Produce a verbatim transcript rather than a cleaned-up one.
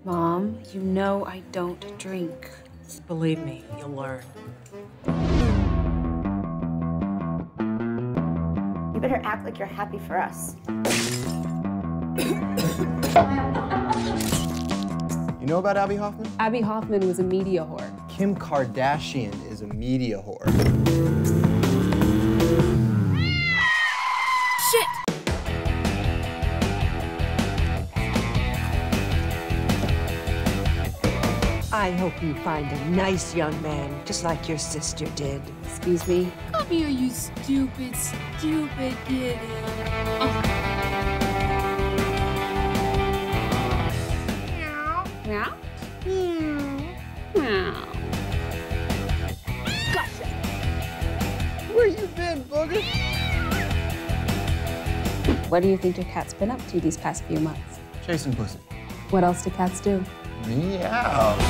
Mom, you know I don't drink. Believe me, you'll learn. You better act like you're happy for us. You know about Abby Hoffman? Abby Hoffman was a media whore. Kim Kardashian is a media whore. Shit! I hope you find a nice young man, just like your sister did. Excuse me? Come here, you stupid, stupid kitty. Oh. Meow? Meow? Meow. Gotcha! Where you been, booger? What do you think your cat's been up to these past few months? Chasing pussy. What else do cats do? Meow.